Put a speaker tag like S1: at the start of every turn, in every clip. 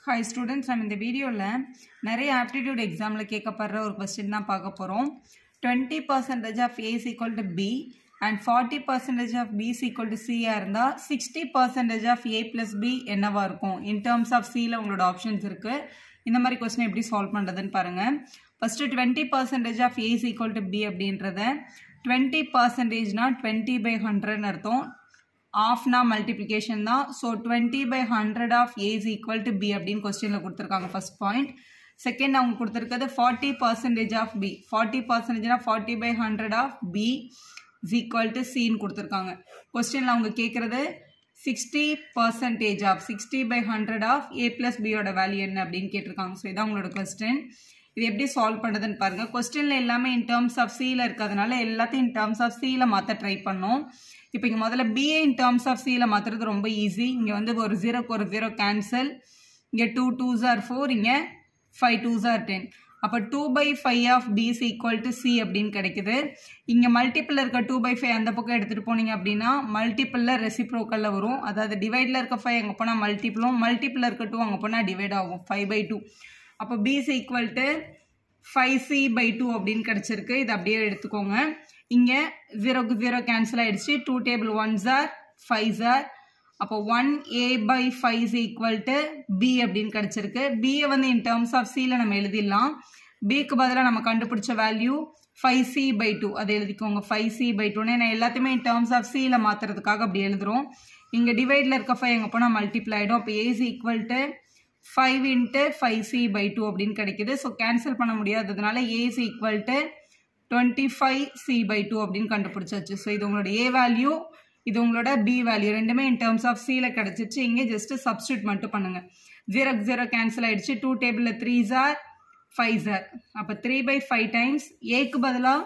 S1: Hi students, நம்ம இந்த வீடியோல நிறைய aptitude examல கேட்கப்படுற ஒரு question தான் பார்க்க போறோம். 20% of A is equal to B and 40% of B is equal to C இருந்தா 60% of A plus B என்னவா இருக்கும்? In terms of C ல உங்களோட options இருக்கு. இந்த மாதிரி question எப்படி solve பண்றதுன்னு பாருங்க. First 20% of A is equal to B அப்படின்றத 20% னா 20 by 100 ன்னு அர்த்தம். Half na multiplication da, so 20 by 100 of A is equal to B அப்படின் questionல கொடுத்திருக்காங்க first point. Second அவங்க கொடுத்திருக்கிறது 40% of B. 40% na 40 by 100 of B is equal to C ன்னு கொடுத்திருக்காங்க. questionல அவங்க கேட்கிறது 60% of 60 by 100 of A plus B ஓட value என்ன அப்படின் கேட்டிருக்காங்க. So இதான் உங்களோட question. இது எப்படி சால்வ் பண்றதுன்னு பாருங்க. questionல எல்லாமே in terms of C ல இருக்கிறதுனால எல்லாத்தையும் in terms of C ல மாத்த ட்ரை பண்ணோம். இப்போ இங்க முதல்ல B in terms of C ல மாத்துறது ரொம்ப ஈஸி. இங்க வந்து ஒரு 0 க்கு ஒரு 0 கேன்சல். இங்க 2 2s are 4, இங்க 5 2s are 10. அப்ப 2 by 5 of B is equal to C அப்படினு கிடைக்குது. இங்க மல்டிபிள்ல இருக்க 2 by 5 அந்த பக்கம் எடுத்துட்டு போனீங்க அப்படினா மல்டிபிள்ல ரெசிப்ரோக்கல்ல வரும். அதாவது டிவைட்ல இருக்க 5 அங்க போனா மல்டிபிளும், மல்டிபிள்ல இருக்க 2 அங்க போனா டிவைட் ஆகும். 5 by 2. அப்ப B is equal to 5C by 2 அப்படினு கிடைச்சிருக்கு. இது அப்படியே எடுத்துக்கோங்க. இங்க 0 க்கு 0 கேன்சல் ஆயிடுச்சு. 2 table 1s are 5s are. அப்போ 1A by 5 is equal to B அப்படினு கிடைச்சிருக்கு. B வந்து in terms of C ல நம்ம எழுதிடலாம். B க்கு பதிலா நம்ம கண்டுபிடிச்ச வேல்யூ 5C by 2. அதை எழுதிக்கோங்க. 5C by 2. நான் எல்லாத்தையுமே in terms of C ல மாத்துறதுக்காக அப்படி எழுதுறோம். இங்க டிவைட்ல இருக்க 5 எங்க போனா மல்டிப்ளை ஆயிடும். அப்போ A is equal to 5 into 5C by 2 அப்படின்னு கிடைக்குது. ஸோ கேன்சல் பண்ண முடியாததுனால A is equal to 25C by 2 அப்படின்னு கண்டுபிடிச்சாச்சு. ஸோ இது உங்களோட A வேல்யூ, இது உங்களோட B வேல்யூ ரெண்டுமே in terms of C ல கிடைச்சிச்சு. இங்கே ஜஸ்ட் சப்ஸ்டியூட் மட்டும் பண்ணுங்க. 0 க்கு 0 கேன்சல் ஆயிடுச்சு. 2 டேபிள்ல 3s are 5s are. அப்போ 3 by 5 டைம்ஸ் Aக்கு பதிலா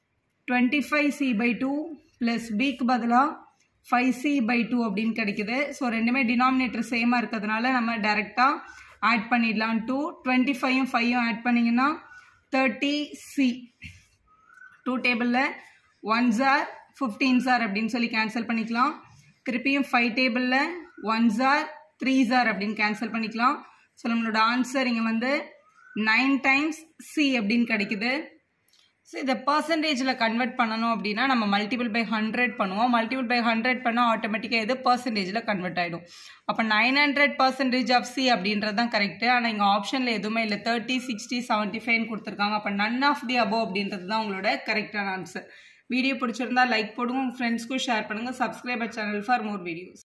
S1: 25C by 2 பிளஸ் Bக்கு பதிலா 5C by 2 அப்படின்னு கிடைக்குது. ஸோ ரெண்டுமே டினாமினேட்டர் சேமா இருக்கிறதுனால நம்ம டைரக்டா ஆட் பண்ணிடலாம். 2 25ம் 5ம் ஆட் பண்ணீங்கன்னா 30C. 2 டேபிள்ல 1s are 15s are அப்படின்னு சொல்லி கேன்சல் பண்ணிக்கலாம். திருப்பியும் 5 டேபிள்ல 1s are 3s are அப்படின்னு கேன்சல் பண்ணிக்கலாம். ஸோ நம்மளோட ஆன்சர் இங்க வந்து 9 times C அப்படின்னு கிடைக்குது. ஸோ இதை பர்சன்டேஜில் கன்வெர்ட் பண்ணணும் அப்படின்னா நம்ம மல்டிபிள் பை 100 பண்ணுவோம். மல்டிபிள் பை 100 பண்ணால் ஆட்டோமேட்டிக்காக இது பர்சன்டேஜில் கன்வெர்ட் ஆகிடும். அப்போ 900% of C அப்படின்றது தான் கரெக்டு. ஆனால் இங்கே ஆப்ஷனில் எதுவுமே இல்லை. 30 60 75 கொடுத்துருக்காங்க. அப்போ none of the above அப்படின்றது தான் உங்களோட கரெக்டான ஆன்சர். வீடியோ பிடிச்சிருந்தா லைக் போடுங்க, உங்கள் ஃப்ரெண்ட்ஸ்க்கும் ஷேர் பண்ணுங்கள். Subscriber channel for more videos.